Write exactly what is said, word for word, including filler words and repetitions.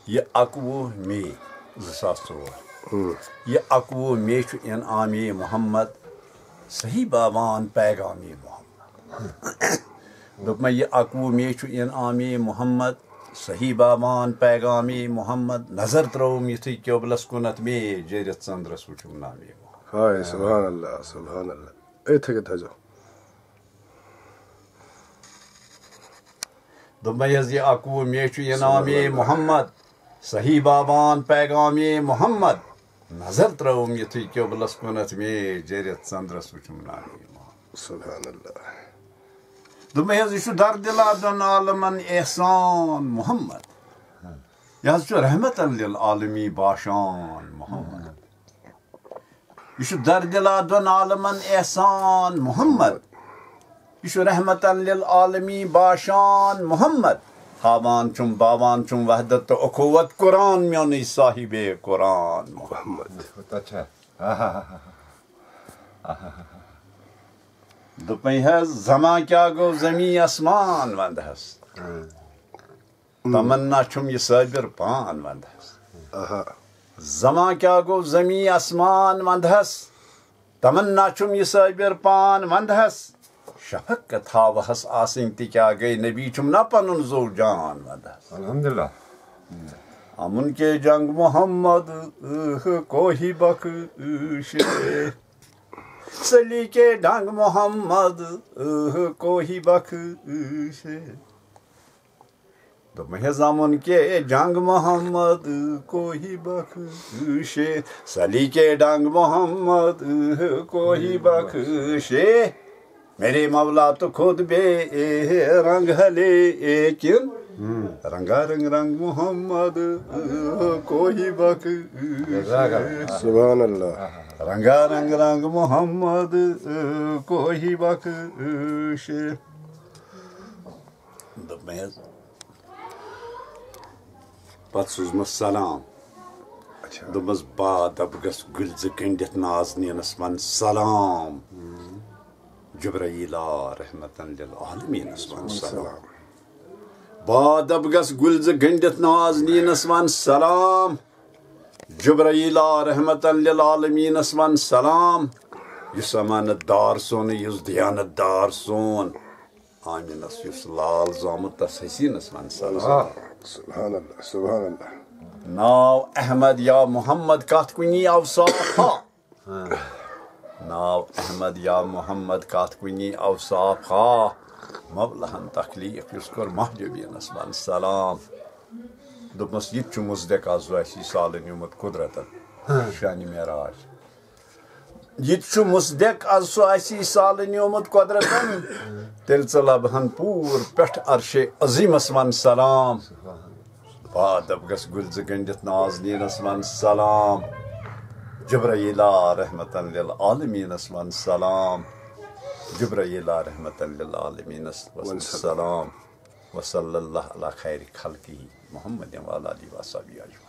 یہ اکوُہ مے زٕ ساس ژور یہ اکوُہ مے چھُ انعامِ محمد صحیح باوان پیغامِ محمد دوٚپمَے یہِ اکوُہ مے چھُ انعامِ محمد صحیح باوان پیغامِ محمد نظر ترٛٲوٕم یُتھُے قبلس کُنتھ مے جٔرِتھ ژنٛدرس وٕچھُم نامِ محمد. ہاے سبحان اللہ سبحان اللہ أتھۍ کٔنۍ تھٲیزیو. دوٚپمَے حظ یہِ اکوُہ مے چھُ انعامِ محمد صحیح باوان پیغامِ محمد نظر ترٛٲوٕم یُتھُے قبلس کُنتھ مے جٔرِتھ ژنٛدرس وٕچھُم نامِ محمد. سبحان اللہ. دوٚپمَے حظ یہِ چھُ دردِلا دۄن عالمن احسان محمد یہِ حظ چھُ رحمتن للعالمی باشان محمد. یہِ چھُ دردِلا دۄن عالمن احسان محمد یہِ چھُ رحمتن للعالمی باشان محمد ہاوان چھُم باوان چھُم وحدت تہٕ اخوت قرآن میونٕے صاحبِ قرآن محمد. دوٚپمَے حظ زما کیٛاہ گوٚو زمیٖن آسمان ونٛدہس تمنا چھُم یہِ صٲبِر پان ونٛدہس. زما کیٛاہ گوٚو زمیٖن آسمان ونٛدہس تمنا چھُم یہِ صٲبِر پان ونٛدہس شفقت ہاوہس آسٕنۍ تہِ کیٛاہ گٔے نبی چھُم نا پنُن زو جان ونٛدہس. الحمدللہ. امن کے جنگ محمد کوہی بخشے سلی کے ڈنگ محمد کوہی بخشے. دوٚپمَے حظ امن کے جنگ محمد کوہی بخشے سلی کے ڈنگ محمد کوہی بخشے میرے مولا تو خود بے رنگ ہے لیکن رنگا رنگ رنگ محمد کوئی بخشے. سبحان اللہ. رنگا رنگ رنگ محمد کوئی بخشے. دوٚپمَے حظ پتہٕ سوٗزمَس سلام دوٚپمَس بادب گژھ گُلۍ زٕ گٔنٛڈِتھ نازنیٖنس ون سلام جبرائیلا رحمتن للعالمیٖنس ون سلام. بادب گژھ گُلۍ زٕ گٔنٛڈِتھ نازنیٖنس ون سلام جبرائیلا رحمتن للعالمیٖنس ون سلام. یُس امانت دار سون یُس دیانت دار سون آمِنس یُس لال زامُت تس حسیٖنس ون سلام. سبحان اللہ سبحان اللہ. ناو احمد یا محمد کتھ کُنی اوصاف ہا ناو احمد یا محمد کتھ کُنی اوصاف ہا مولہن تخلیق یُس کوٚر محجوبیٖنس ون سلام. دوٚپمَس یہِ تہِ چھُ مُصدق آز اَسی سالہٕ نیوٗمُت قُدرتن شانہِ معراج. یہِ تہِ چھُ مُصدق آز سُہ اَسی سالہٕ نیوٗمُت قۄدرتن تیٚلہِ ژٕ لبہن پوٗر پٮ۪ٹھ عرشے عظیٖمس ون سلام. بادب گژھ گُلۍ زٕ گٔنٛڈِتھ نازنیٖنس ون سلام جبرائیلا رحمتن للعالمیٖنس ون سلام جبرائیلا رحمتن للعالمیٖنس ون سلام وصلی اللہ علی خیر خلقہ محمد وعلی آلہ وصحبہ اجمعین.